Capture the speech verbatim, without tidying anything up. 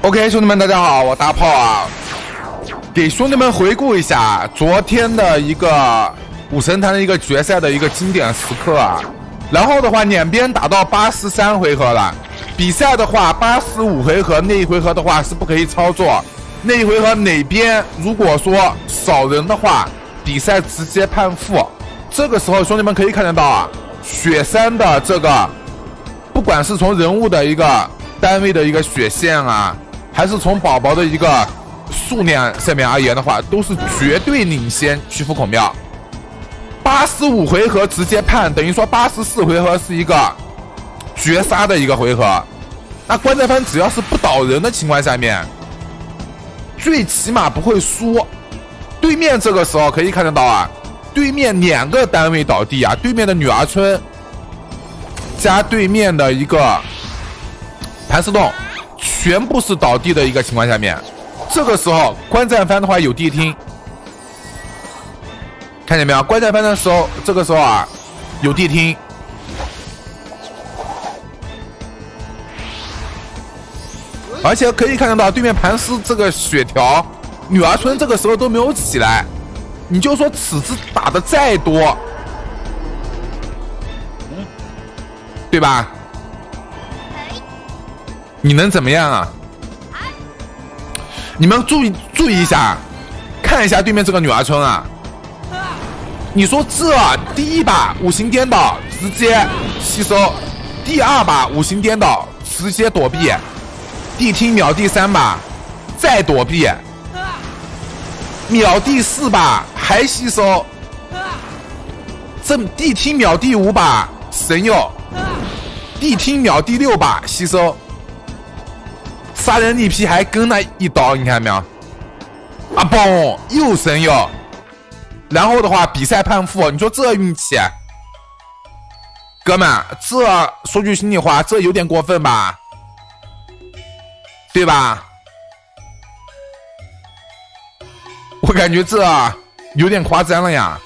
OK， 兄弟们，大家好，我大炮啊，给兄弟们回顾一下昨天的一个武神坛的一个决赛的一个经典时刻啊。然后的话，两边打到八十三回合了，比赛的话八十五回合，那一回合的话是不可以操作，那一回合哪边如果说少人的话，比赛直接判负。这个时候兄弟们可以看得到啊，雪山的这个，不管是从人物的一个单位的一个血线啊，还是从宝宝的一个数量上面而言的话，都是绝对领先曲阜孔庙。八十五回合直接判，等于说八十四回合是一个绝杀的一个回合。那关战番只要是不倒人的情况下面，最起码不会输。对面这个时候可以看得到啊，对面两个单位倒地啊，对面的女儿村加对面的一个盘丝洞，全部是倒地的一个情况下面，这个时候关战番的话有地听，看见没有？关战番的时候，这个时候啊有地听，而且可以看得到对面盘丝这个血条，女儿村这个时候都没有起来，你就说此次打的再多，对吧？你能怎么样啊？你们注意注意一下，看一下对面这个女儿村啊。你说这第一把五行颠倒直接吸收，第二把五行颠倒直接躲避，地听秒第三把再躲避，秒第四把还吸收，这地听秒第五把神佑，地听秒第六把吸收，杀人力劈还跟了一刀，你看到没有？啊嘣，又神佑。然后的话，比赛判负，你说这运气，哥们，这说句心里话，这有点过分吧，对吧？我感觉这有点夸张了呀。